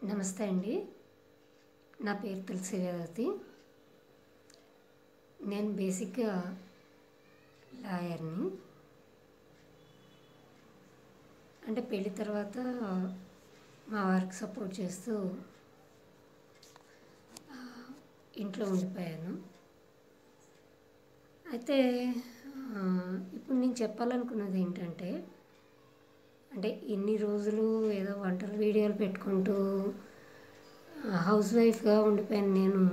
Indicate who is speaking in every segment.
Speaker 1: నమస్తే అండి. నా పేరు తులసి వేదవతి. నేను బేసిక్గా లాయర్ని. అంటే పెళ్లి తర్వాత మా వారికి సపోర్ట్ చేస్తూ ఇంట్లో ఉండిపోయాను. అయితే ఇప్పుడు నేను చెప్పాలనుకున్నది ఏంటంటే, అంటే ఇన్ని రోజులు ఏదో వంటల వీడియోలు పెట్టుకుంటూ హౌస్ వైఫ్గా ఉండిపోయాను నేను.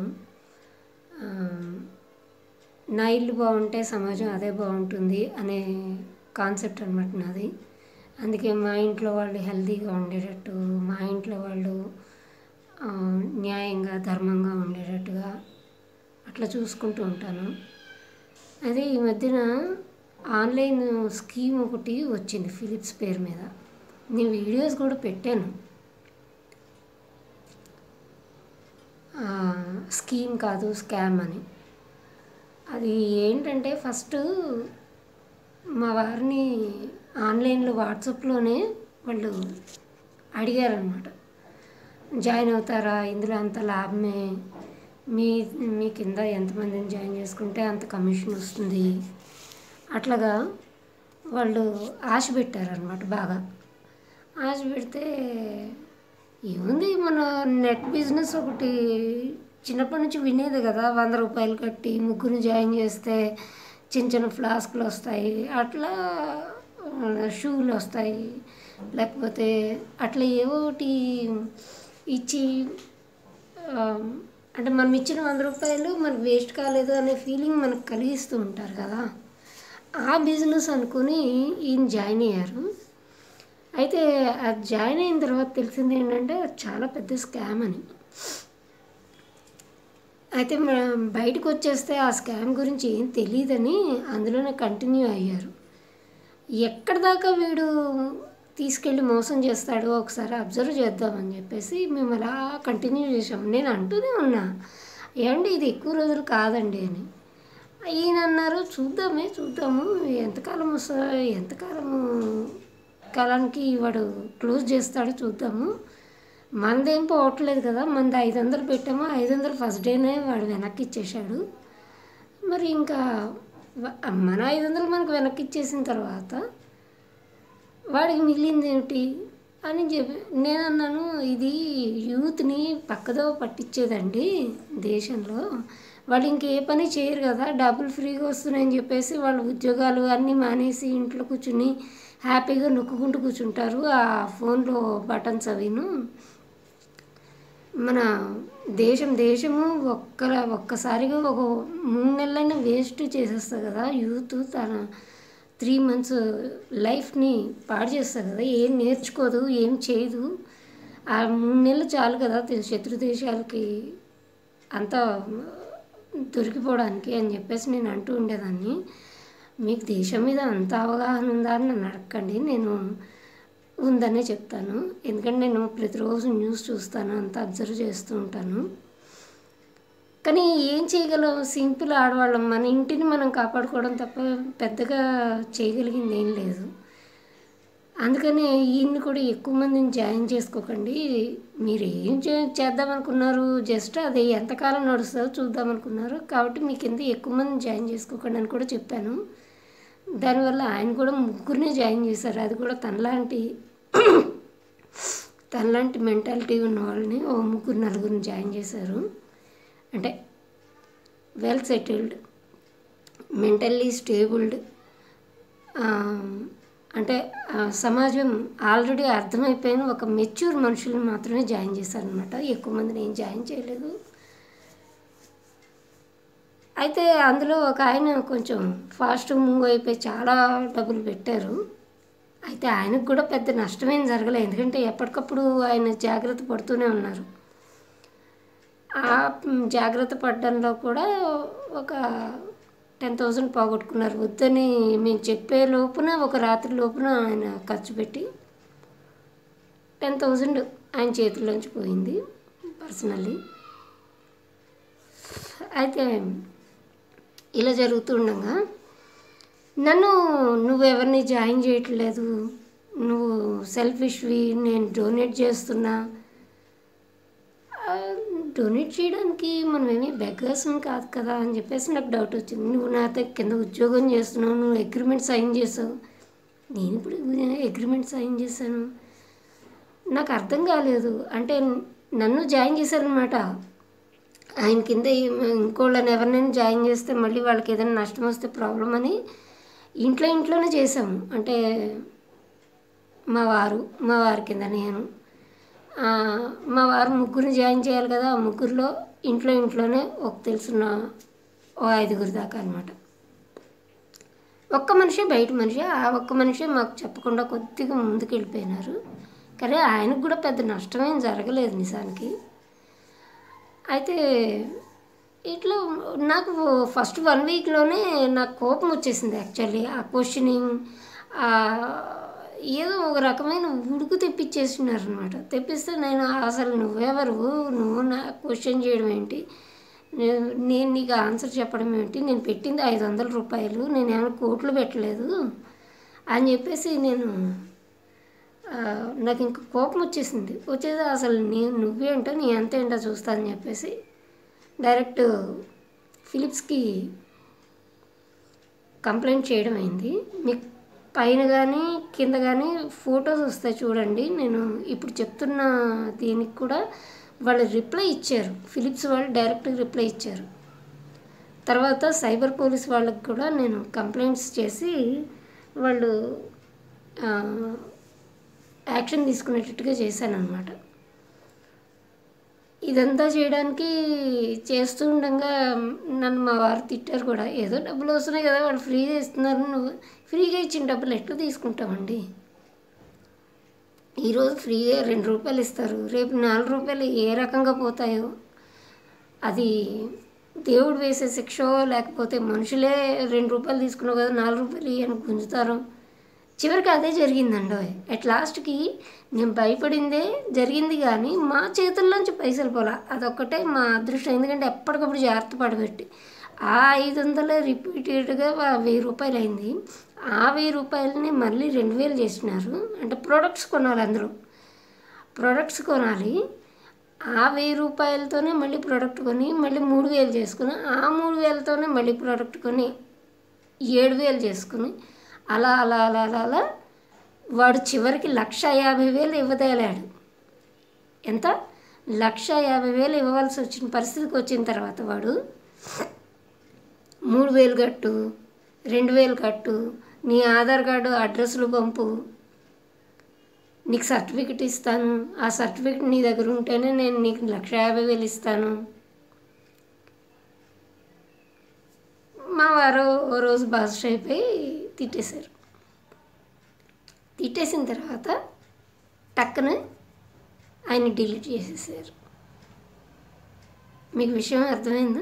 Speaker 1: నా ఇల్లు బాగుంటే సమాజం అదే బాగుంటుంది అనే కాన్సెప్ట్ అనమాట నాది. అందుకే మా ఇంట్లో వాళ్ళు హెల్తీగా ఉండేటట్టు, మా ఇంట్లో వాళ్ళు న్యాయంగా ధర్మంగా ఉండేటట్టుగా అట్లా చూసుకుంటూ ఉంటాను. అదే ఈ మధ్యన ఆన్లైన్ స్కీమ్ ఒకటి వచ్చింది ఫిలిప్స్ పేరు మీద. నేను వీడియోస్ కూడా పెట్టాను. స్కీమ్ కాదు, స్కామ్ అని. అది ఏంటంటే, ఫస్ట్ మా వారిని ఆన్లైన్లో వాట్సాప్లోనే వాళ్ళు అడిగారనమాట, జాయిన్ అవుతారా, ఇందులో అంత లాభమే, మీ కింద ఎంతమందిని జాయిన్ చేసుకుంటే అంత కమిషన్ వస్తుంది, అట్లాగా వాళ్ళు ఆశ పెట్టారనమాట. బాగా ఆశ పెడితే ఏముంది, మన నెట్ బిజినెస్ ఒకటి చిన్నప్పటి నుంచి వినేది కదా, 100 రూపాయలు కట్టి ముగ్గురు జాయిన్ చేస్తే చిన్న చిన్న ఫ్లాస్కులు వస్తాయి, అట్లా షూలు వస్తాయి, లేకపోతే అట్లా ఏవో ఒకటి ఇచ్చి, అంటే మనం ఇచ్చిన 100 రూపాయలు మనకు వేస్ట్ కాలేదు అనే ఫీలింగ్ మనకు కలిగిస్తూ ఉంటారు కదా. ఆ బిజినెస్ అనుకుని ఈయన జాయిన్ అయ్యారు. అయితే అది జాయిన్ అయిన తర్వాత తెలిసింది ఏంటంటే, అది చాలా పెద్ద స్కామ్ అని. అయితే బయటకు వచ్చేస్తే ఆ స్కామ్ గురించి ఏం తెలియదని అందులోనే కంటిన్యూ అయ్యారు. ఎక్కడి దాకా వీడు తీసుకెళ్ళి మోసం చేస్తాడో ఒకసారి అబ్జర్వ్ చేద్దామని చెప్పేసి మేము అలా కంటిన్యూ చేసాము. నేను అంటూనే ఉన్నా, ఏమండి ఇది ఎక్కువ రోజులు కాదండి అని. ఈయన అన్నారు, చూద్దాము ఎంతకాలం వస్తుంది, కాలానికి వాడు క్లోజ్ చేస్తాడో చూద్దాము, మనదేం పోవట్లేదు కదా, మనది 500 పెట్టాము, 500 ఫస్ట్ డేనే వాడు వెనక్కి ఇచ్చేసాడు, మరి ఇంకా మన 500 మనకు వెనక్కి ఇచ్చేసిన తర్వాత వాడికి మిగిలింది ఏమిటి అని చెప్పి నేను అన్నాను, ఇది యూత్ని పక్కదో పట్టించేదండి దేశంలో. వాళ్ళు ఇంకే పని చేయరు కదా, డబ్బులు ఫ్రీగా వస్తున్నాయని చెప్పేసి వాళ్ళు ఉద్యోగాలు అన్నీ మానేసి ఇంట్లో కూర్చుని హ్యాపీగా నొక్కుంటూ కూర్చుంటారు ఆ ఫోన్లో బటన్స్ అవిను. మన దేశము ఒక్కసారిగా ఒక 3 నెలలైనా వేస్ట్ చేసేస్తుంది కదా యూత్. తన 3 months లైఫ్ని పాడు చేస్తుంది కదా, ఏం నేర్చుకోదు, ఏం చేయదు. ఆ 3 నెలలు చాలు కదా శత్రు దేశాలకి అంతా దొరికిపోవడానికి అని చెప్పేసి నేను అంటూ ఉండేదాన్ని. మీకు దేశం మీద అంత అవగాహన ఉందా అని నన్ను అడగండి, నేను ఉందనే చెప్తాను. ఎందుకంటే నేను ప్రతిరోజు న్యూస్ చూస్తాను, అంతా అబ్జర్వ్ చేస్తూ ఉంటాను. కానీ ఏం చేయగలం, సింపుల్ ఆడవాళ్ళం, మన ఇంటిని మనం కాపాడుకోవడం తప్ప పెద్దగా చేయగలిగింది ఏం లేదు. అందుకని ఈయన్ని కూడా ఎక్కువ మందిని జాయిన్ చేసుకోకండి. మీరు ఏం చేద్దామనుకున్నారు, జస్ట్ అది ఎంతకాలం నడుస్తుందో చూద్దామనుకున్నారు కాబట్టి మీ కింద ఎక్కువ మందిని జాయిన్ చేసుకోకండి అని కూడా చెప్పాను. దానివల్ల ఆయన కూడా 3 జాయిన్ చేశారు. అది కూడా తనలాంటి మెంటాలిటీ ఉన్న వాళ్ళని 3-4 జాయిన్ చేశారు. అంటే వెల్ సెటిల్డ్, మెంటల్లీ స్టేబుల్డ్, అంటే సమాజం ఆల్రెడీ అర్థమైపోయిన ఒక మెచ్యూర్ మనుషులను మాత్రమే జాయిన్ చేశారనమాట. ఎక్కువ మందిని ఏం జాయిన్ చేయలేదు. అయితే అందులో ఒక ఆయన కొంచెం ఫాస్ట్ మూవ్ అయిపోయి చాలా డబ్బులు పెట్టారు. అయితే ఆయనకు కూడా పెద్ద నష్టమేం జరగలేదు, ఎందుకంటే ఎప్పటికప్పుడు ఆయన జాగ్రత్త పడుతూనే ఉన్నారు. ఆ జాగ్రత్త పడడంలో కూడా ఒక 10,000 పోగొట్టుకున్నారు. వద్దని మేము చెప్పే లోపున, ఒక రాత్రి లోపున ఆయన ఖర్చు పెట్టి 10,000 ఆయన చేతుల్లోంచి పోయింది పర్సనల్లీ. అయితే ఇలా జరుగుతుండగా నన్ను, నువ్వెవరిని జాయిన్ చేయట్లేదు, నువ్వు సెల్ఫిష్వి, నేను డొనేట్ చేస్తున్నా, డొనేట్ చేయడానికి మనమేమీ బెగ్గర్స్‌ని కాదు కదా అని చెప్పేసి నాకు డౌట్ వచ్చింది. నువ్వు నాతో కింద ఉద్యోగం చేస్తున్నావు, నువ్వు అగ్రీమెంట్ సైన్ చేసావు. నేనిప్పుడు అగ్రీమెంట్ సైన్ చేశాను. నాకు అర్థం కాలేదు. అంటే నన్ను జాయిన్ చేశారనమాట. ఆయన కింద ఇంకోళ్ళని ఎవరినైనా జాయిన్ చేస్తే మళ్ళీ వాళ్ళకి ఏదైనా నష్టం వస్తే ప్రాబ్లం అని ఇంట్లోనే చేసాము. అంటే మా వారి కింద నేను, మా వారు ముగ్గురిని జాయిన్ చేయాలి కదా. ఆ ముగ్గురిలో ఇంట్లోనే ఒక తెలుసున్న ఓ 5గురు దాకా అనమాట. ఒక్క మనిషి బయట మనిషి, ఆ ఒక్క మనిషి మాకు చెప్పకుండా కొద్దిగా ముందుకు వెళ్ళిపోయినారు. కానీ ఆయనకు కూడా పెద్ద నష్టమేం జరగలేదు నిజానికి. అయితే ఇట్లా నాకు ఫస్ట్ 1 వీక్లోనే నాకు కోపం వచ్చేసింది. యాక్చువల్లీ ఆ క్వశ్చనింగ్ ఏదో ఒక రకమైన ఉడుకు తెప్పించేస్తున్నారు అనమాట. తెప్పిస్తే నేను అసలు నువ్వెవరు, నువ్వు నా క్వశ్చన్ చేయడం ఏంటి, నేను నీకు ఆన్సర్ చెప్పడం ఏంటి, నేను పెట్టింది 500 రూపాయలు, నేను ఏమైనా కోట్లు పెట్టలేదు అని చెప్పేసి నాకు ఇంక కోపం వచ్చేసింది. అసలు నువ్వేంటో నీ ఎంత ఏంటో చూస్తా అని చెప్పేసి డైరెక్ట్ ఫిలిప్స్కి కంప్లైంట్ చేయడం అయింది. మీకు పైన కానీ కింద కానీ ఫొటోస్ వస్తాయి చూడండి. నేను ఇప్పుడు చెప్తున్న దీనికి కూడా వాళ్ళు రిప్లై ఇచ్చారు. ఫిలిప్స్ వాళ్ళు డైరెక్ట్గా రిప్లై ఇచ్చారు. తర్వాత సైబర్ పోలీస్ వాళ్ళకి కూడా నేను కంప్లైంట్స్ చేసి వాళ్ళు యాక్షన్ తీసుకునేటట్టుగా చేశానన్నమాట. ఇదంతా చేయడానికి చేస్తూ ఉండగా నన్ను మా వారు తిట్టారు కూడా. ఏదో డబ్బులు వస్తున్నాయి కదా, వాళ్ళు ఫ్రీగా ఇస్తున్నారు, నువ్వు ఫ్రీగా ఇచ్చిన డబ్బులు ఎట్లా తీసుకుంటామండి? ఈరోజు ఫ్రీగా 2 రూపాయలు ఇస్తారు, రేపు 4 రూపాయలు ఏ రకంగా పోతాయో. అది దేవుడు వేసే శిక్షో లేకపోతే మనుషులే 2 రూపాయలు తీసుకున్నావు కదా 4 రూపాయలు అని గుంజుతారు. చివరికి అదే జరిగిందండి. అట్ లాస్ట్కి నేను భయపడిందే జరిగింది, కానీ మా చేతుల్లోంచి పైసలు పోలా. అదొక్కటే మా అదృష్టం. ఎందుకంటే ఎప్పటికప్పుడు జాగ్రత్త పడబెట్టి ఆ 500 రిపీటెడ్గా 1000 రూపాయలు అయింది. ఆ 1000 రూపాయలని మళ్ళీ 2000 చేసినారు. అంటే ప్రోడక్ట్స్ కొనాలి, అందులో ప్రోడక్ట్స్ కొనాలి. ఆ 1000 రూపాయలతోనే మళ్ళీ ప్రోడక్ట్ కొని మళ్ళీ 3000 చేసుకుని, ఆ 3000తోనే మళ్ళీ ప్రోడక్ట్ కొని 7000 చేసుకుని అలా అలా అలా అలా అలా వాడు చివరికి 1,50,000 ఇవ్వదేలాడు. ఎంత? 1,50,000 ఇవ్వవలసి వచ్చిన పరిస్థితికి వచ్చిన తర్వాత వాడు 3,000 కట్టు, 2,000 కట్టు, నీ ఆధార్ కార్డు అడ్రస్లు పంపు, నీకు సర్టిఫికెట్ ఇస్తాను, ఆ సర్టిఫికెట్ నీ దగ్గర ఉంటేనే నేను నీకు 1,50,000 ఇస్తాను. మా వారు ఓ రోజు బాస్ అయిపోయి తిట్టేశారు. తిట్టేసిన తర్వాత టక్కున ఆయన డిలీట్ చేసేసారు. మీకు విషయం అర్థమైందా?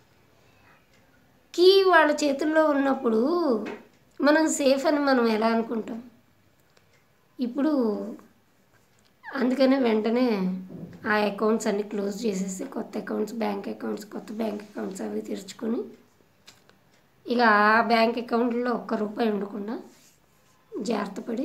Speaker 1: కీ వాళ్ళ చేతుల్లో ఉన్నప్పుడు మనం సేఫ్ అని మనం ఎలా అనుకుంటాం? ఇప్పుడు అందుకనే వెంటనే ఆ అకౌంట్స్ అన్నీ క్లోజ్ చేసేసి కొత్త అకౌంట్స్, కొత్త బ్యాంక్ అకౌంట్స్ అవి తెరుచుకొని ఇక ఆ బ్యాంక్ అకౌంట్లో ఒక్క రూపాయి ఉండకుండా జాగ్రత్త పడి,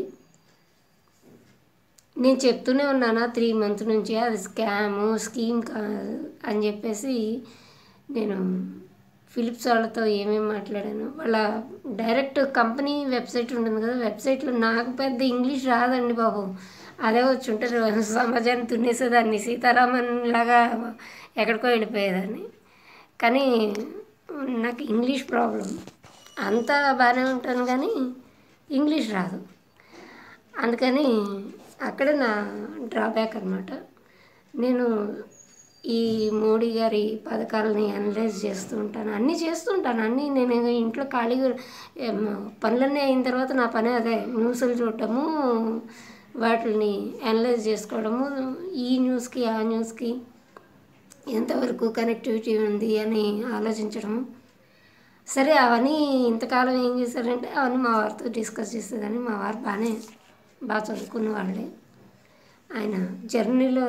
Speaker 1: నేను చెప్తూనే ఉన్నానా 3 months నుంచి అది స్కీమ్ అని చెప్పేసి నేను ఫిలిప్స్ వాళ్ళతో ఏమేమి మాట్లాడాను. వాళ్ళ డైరెక్ట్ కంపెనీ వెబ్సైట్ ఉంటుంది కదా, వెబ్సైట్లో నాకు పెద్ద ఇంగ్లీష్ రాదండి బాబు. అదే వచ్చి ఉంటారు సమాజాన్ని తున్నేసేదాన్ని, సీతారామన్ లాగా ఎక్కడికో వెళ్ళిపోయేదాన్ని. కానీ నాకు ఇంగ్లీష్ ప్రాబ్లం. అంతా బాగానే ఉంటాను కానీ ఇంగ్లీష్ రాదు. అందుకని అక్కడ నా డ్రాబ్యాక్ అనమాట. నేను ఈ మోడీ గారి పథకాలని అనలైజ్ చేస్తూ ఉంటాను, అన్నీ నేను ఇంట్లో ఖాళీగా పనులన్నీ అయిన తర్వాత నా పని అదే, న్యూస్లు చూడటము, వాటిని అనలైజ్ చేసుకోవడము, ఈ న్యూస్కి ఆ న్యూస్కి ఎంతవరకు కనెక్టివిటీ ఉంది అని ఆలోచించడము. సరే అవన్నీ ఇంతకాలం ఏం చేశారంటే అవన్నీ మా వారితో డిస్కస్ చేసేదాన్ని. మా వారు బాగా చదువుకున్న వాళ్ళే. ఆయన జర్నీలో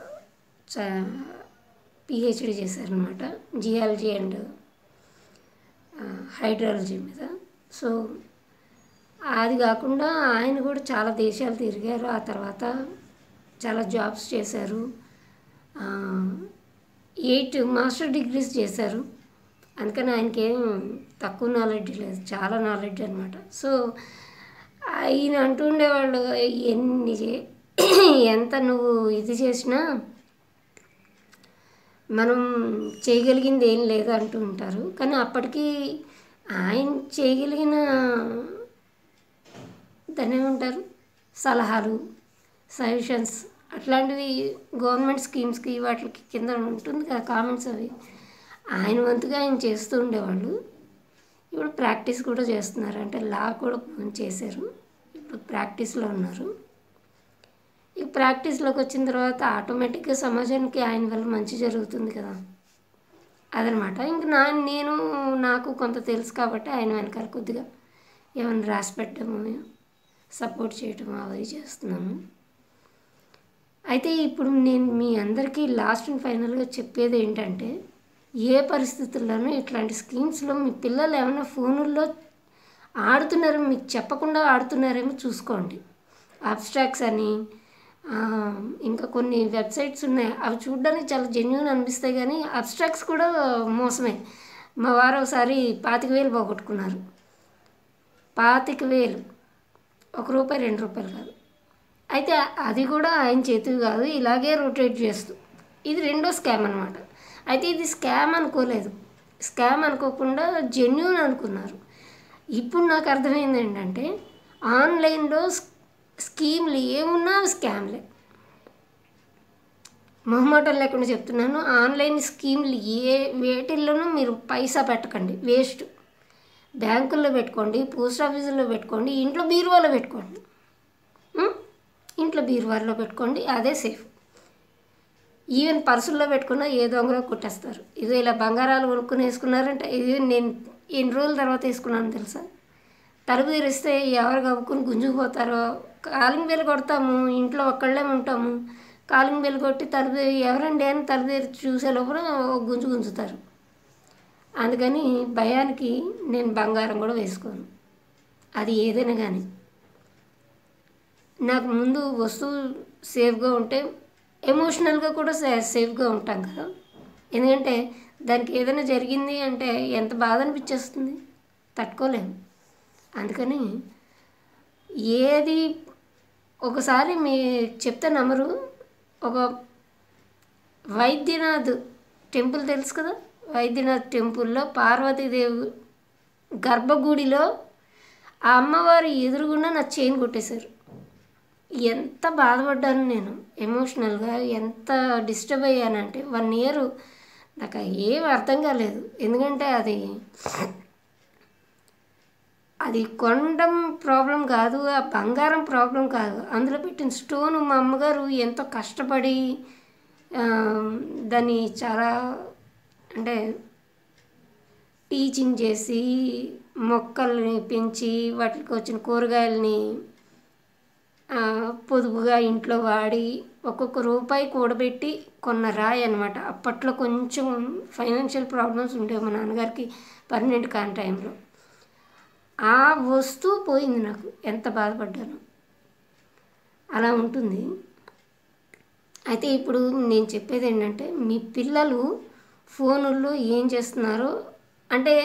Speaker 1: పిహెచ్డి చేశారనమాట, జియాలజీ అండ్ హైడ్రాలజీ మీద. సో అది కాకుండా ఆయన కూడా చాలా దేశాలు తిరిగారు. ఆ తర్వాత చాలా జాబ్స్ చేశారు. 8 మాస్టర్ డిగ్రీస్ చేశారు. అందుకని ఆయనకేం తక్కువ నాలెడ్జ్ లేదు, చాలా నాలెడ్జ్ అనమాట. సో ఆయన అంటుండేవాళ్ళు, ఎంత నువ్వు ఇది చేసినా మనం చేయగలిగింది ఏం లేదు అంటూ ఉంటారు. కానీ అప్పటికి ఆయన చేయగలిగిన దాన్ని ఏమంటారు, సలహాలు, సజెషన్స్ అట్లాంటివి గవర్నమెంట్ స్కీమ్స్కి వాటికి కింద ఉంటుంది కదా కామెంట్స్, అవి ఆయన వంతుగా ఆయన చేస్తూ ఉండేవాళ్ళు. ఇప్పుడు ప్రాక్టీస్ కూడా చేస్తున్నారు, అంటే లా కూడా చేశారు, ఇప్పుడు ప్రాక్టీస్లో ఉన్నారు. ఈ ప్రాక్టీస్లోకి వచ్చిన తర్వాత ఆటోమేటిక్గా సమాజానికి ఆయన వల్ల మంచి జరుగుతుంది కదా, అదనమాట. ఇంక నాకు కొంత తెలుసు కాబట్టి ఆయన వెనకాల కొద్దిగా ఏమైనా రాసి పెట్టడము, సపోర్ట్ చేయటము అవి చేస్తున్నాను. అయితే ఇప్పుడు నేను మీ అందరికీ లాస్ట్ అండ్ ఫైనల్గా చెప్పేది ఏంటంటే, ఏ పరిస్థితుల్లోనూ ఇట్లాంటి స్కీమ్స్లో మీ పిల్లలు ఏమైనా ఫోనుల్లో ఆడుతున్నారేమో, మీకు చెప్పకుండా ఆడుతున్నారేమో చూసుకోండి. అబ్స్ట్రాక్ట్స్ అని ఇంకా కొన్ని వెబ్సైట్స్ ఉన్నాయి, అవి చూడడానికి చాలా జెన్యూన్ అనిపిస్తాయి, కానీ అబ్స్ట్రాక్ట్స్ కూడా మోసమే. మా వారు ఒకసారి 25,000 పోగొట్టుకున్నారు. 25,000, ₹1 ₹2 కాదు. అయితే అది కూడా ఆయన చేతివి కాదు, ఇలాగే రొటేట్ చేస్తూ. ఇది రెండో స్కామ్ అనమాట. అయితే ఇది స్కామ్ అనుకోలేదు, స్కామ్ అనుకోకుండా జెన్యూన్ అనుకున్నారు. ఇప్పుడు నాకు అర్థమైంది ఏంటంటే, ఆన్లైన్లో స్కీమ్లు ఏమున్నా స్కామ్లే. మొహమాటం లేకుండా చెప్తున్నాను, ఆన్లైన్ స్కీమ్లు వేటిల్లోనూ మీరు పైసా పెట్టకండి, వేస్ట్. బ్యాంకుల్లో పెట్టుకోండి, పోస్ట్ ఆఫీసుల్లో పెట్టుకోండి, ఇంట్లో బీరువాలో పెట్టుకోండి, అదే సేఫ్. ఈవెన్ పర్సుల్లో పెట్టుకున్నా ఏ దొంగలో కొట్టేస్తారు. ఇదో ఇలా బంగారాలు కొనుక్కుని వేసుకున్నారంటే, ఇది నేను ఎన్ని రోజుల తర్వాత వేసుకున్నాను తెలుసా. తలుపు తెరిస్తే ఎవరు కప్పుకుని గుంజుకుపోతారో, కాలింగ్ బెల్ కొడతాము, ఇంట్లో ఒక్కళ్ళే ఉంటాము, కాలింగ్ బెల్ కొట్టి తలుపు ఎవరండి అని తలుపు తెరిచి చూసే లోపల గుంజుతారు. అందుకని భయానికి నేను బంగారం కూడా వేసుకోను, అది ఏదైనా కానీ. నాకు ముందు వస్తువు సేఫ్గా ఉంటే ఎమోషనల్గా కూడా సేఫ్గా ఉంటాం కదా. ఎందుకంటే దానికి ఏదైనా జరిగింది అంటే ఎంత బాధ అనిపించేస్తుంది, తట్టుకోలేము. అందుకని ఏది ఒకసారి మీ చెప్తే నమ్మరు, ఒక వైద్యనాథ్ టెంపుల్ తెలుసు కదా, వైద్యనాథ్ టెంపుల్లో పార్వతీదేవి గర్భగుడిలో ఆ అమ్మవారి ఎదురుగుండా నా చైన్ కొట్టేశారు. ఎంత బాధపడ్డాను నేను, ఎమోషనల్గా ఎంత డిస్టర్బ్ అయ్యానంటే 1 year నాకు ఏం అర్థం కాలేదు. ఎందుకంటే అది కొనడం ప్రాబ్లం కాదు, ఆ బంగారం ప్రాబ్లం కాదు, అందులో పెట్టిన స్టోను మా అమ్మగారు ఎంతో కష్టపడి దాన్ని చాలా అంటే టీచింగ్ చేసి మొక్కల్ని పెంచి వాటికి వచ్చిన కూరగాయలని పొదుపుగా ఇంట్లో వాడి ఒక్కొక్క రూపాయి కూడబెట్టి కొన్న రాయి అనమాట. అప్పట్లో కొంచెం ఫైనాన్షియల్ ప్రాబ్లమ్స్ ఉండేవి మా నాన్నగారికి, పర్మనెంట్ కాని టైంలో. ఆ వస్తువు పోయింది, నాకు ఎంత బాధపడ్డాను. అలా ఉంటుంది. అయితే ఇప్పుడు నేను చెప్పేది ఏంటంటే, మీ పిల్లలు ఫోనుల్లో ఏం చేస్తున్నారో, అంటే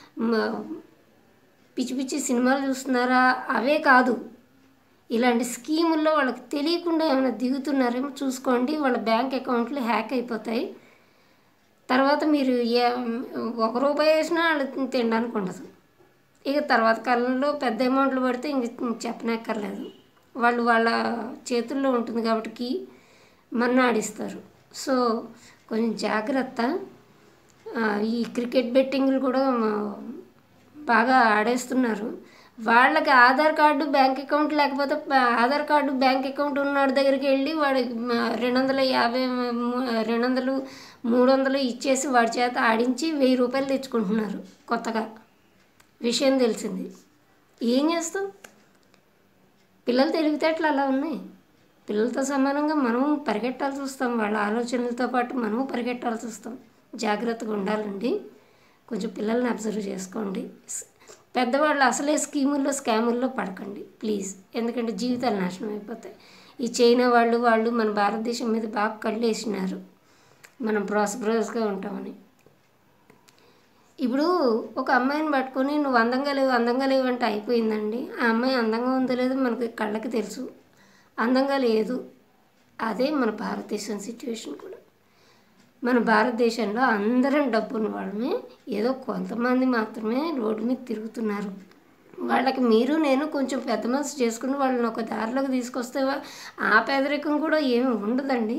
Speaker 1: పిచ్చి పిచ్చి సినిమాలు చూస్తున్నారా అవే కాదు, ఇలాంటి స్కీముల్లో వాళ్ళకి తెలియకుండా ఏమైనా దిగుతున్నారేమో చూసుకోండి. వాళ్ళ బ్యాంక్ అకౌంట్లు హ్యాక్ అయిపోతాయి. తర్వాత మీరు ₹1 వేసినా వాళ్ళు తినడానికి ఉండదు. ఇక తర్వాత కాలంలో పెద్ద అమౌంట్లు పడితే ఇంక చెప్పనక్కర్లేదు. వాళ్ళ చేతుల్లో ఉంటుంది కాబట్టి మన్నాడిస్తారు. సో కొంచెం జాగ్రత్త. ఈ క్రికెట్ బెట్టింగ్లు కూడా బాగా ఆడేస్తున్నారు. వాళ్ళకి ఆధార్ కార్డు బ్యాంక్ అకౌంట్ లేకపోతే, ఆధార్ కార్డు బ్యాంక్ అకౌంట్ ఉన్నవాడి దగ్గరికి వెళ్ళి వాడికి 250, 200, 300 ఇచ్చేసి వాడి చేత ఆడించి ₹1000 తెచ్చుకుంటున్నారు. కొత్తగా విషయం తెలిసింది. ఏం చేస్తాం, పిల్లలు తెలివితేటలు అలా ఉన్నాయి. పిల్లలతో సమానంగా మనము పరిగెట్టాల్సి వస్తాం, వాళ్ళ ఆలోచనలతో పాటు మనము పరిగెట్టాల్సి వస్తాం. జాగ్రత్తగా ఉండాలండి. కొంచెం పిల్లల్ని అబ్జర్వ్ చేసుకోండి. పెద్దవాళ్ళు అసలే స్కాముల్లో పడకండి ప్లీజ్, ఎందుకంటే జీవితాలు నాశనం అయిపోతాయి. ఈ చైనా వాళ్ళు మన భారతదేశం మీద బాగా కళ్ళేసినారు. మనం ప్రాస్పరస్గా ఉంటామని. ఇప్పుడు ఒక అమ్మాయిని పట్టుకొని నువ్వు అందంగా లేవు అంటే అయిపోయిందండి. ఆ అమ్మాయి అందంగా ఉందో లేదో మనకి కళ్ళకి తెలుసు, అందంగా లేదు. అదే మన భారతదేశం సిచ్యువేషన్ కూడా. మన భారతదేశంలో అందరం డబ్బున్న వాళ్ళమే, ఏదో కొంతమంది మాత్రమే రోడ్డు మీద తిరుగుతున్నారు. వాళ్ళకి మీరు నేను కొంచెం పెద్ద మనసు చేసుకుని వాళ్ళని ఒక దారిలోకి తీసుకొస్తే ఆ పేదరికం కూడా ఏమి ఉండదండి.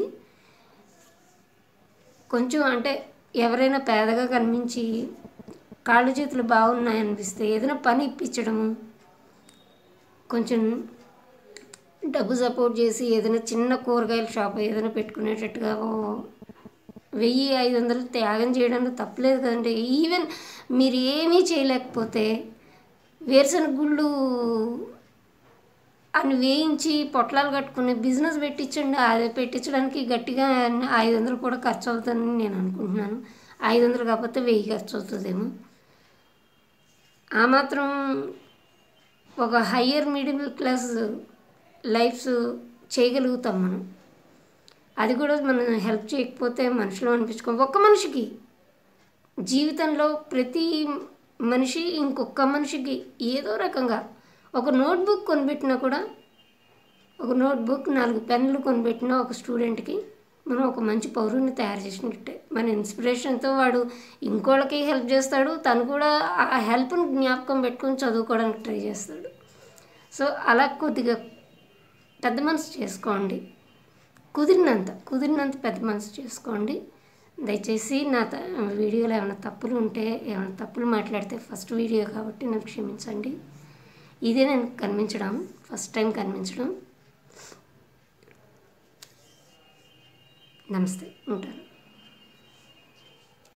Speaker 1: కొంచెం అంటే ఎవరైనా పేదగా కనిపించి కాళ్ళు చేతులు బాగున్నాయనిపిస్తే ఏదైనా పని ఇప్పించడము, కొంచెం డబ్బు సపోర్ట్ చేసి ఏదైనా చిన్న కూరగాయల షాప్ ఏదైనా పెట్టుకునేటట్టుగా 1000-500 త్యాగం చేయడంలో తప్పలేదు కదండి. ఈవెన్ మీరు ఏమీ చేయలేకపోతే వేరుశనగ గుళ్ళు అని వేయించి పొట్లాలు కట్టుకుని బిజినెస్ పెట్టించండి. అది పెట్టించడానికి గట్టిగా 500 కూడా ఖర్చు అవుతుందని నేను అనుకుంటున్నాను. 500 కాకపోతే 1000 ఖర్చు అవుతుందేమో. ఆ మాత్రం ఒక హయ్యర్ మిడిల్ క్లాస్ లైఫ్స్ చేయగలుగుతాం మనం. అది కూడా మనం హెల్ప్ చేయకపోతే మనుషులు అనిపించుకో. ఒక్క మనిషికి జీవితంలో ప్రతి మనిషి ఇంకొక మనిషికి ఏదో రకంగా ఒక నోట్బుక్ కొనిపెట్టినా కూడా, ఒక నోట్బుక్ 4 పెన్నులు కొనిపెట్టినా ఒక స్టూడెంట్కి మనం ఒక మంచి పౌరుని తయారు చేసినట్టే. మన ఇన్స్పిరేషన్తో వాడు ఇంకోళ్ళకి హెల్ప్ చేస్తాడు, తను కూడా ఆ హెల్ప్ను జ్ఞాపకం పెట్టుకొని చదువుకోవడానికి ట్రై చేస్తాడు. సో అలా కొద్దిగా పెద్ద మనసు చేసుకోండి, కుదిరినంత పెద్ద మనసు చేసుకోండి. దయచేసి నా వీడియోలో ఏమైనా తప్పులు ఉంటే, ఏమైనా తప్పులు మాట్లాడితే ఫస్ట్ వీడియో కాబట్టి నన్ను క్షమించండి. ఇదే నేను కనిపించడం ఫస్ట్ టైం కనిపించడం. నమస్తే, ఉంటాను.